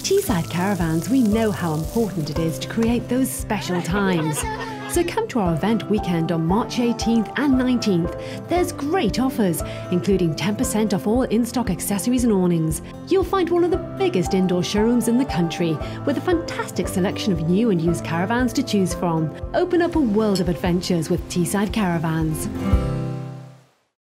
Teesside Caravans, we know how important it is to create those special times. So come to our event weekend on March 18th and 19th. There's great offers, including 10% off all in-stock accessories and awnings. You'll find one of the biggest indoor showrooms in the country, with a fantastic selection of new and used caravans to choose from. Open up a world of adventures with Teesside Caravans.